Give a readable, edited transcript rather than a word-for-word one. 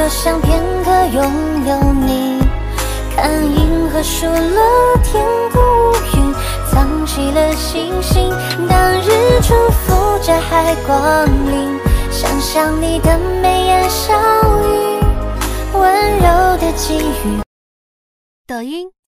多想片刻拥有你。看银河数落天空乌云，藏起了星星。当日出浮着海光临，想象你的眉眼笑语，温柔的给予。 抖音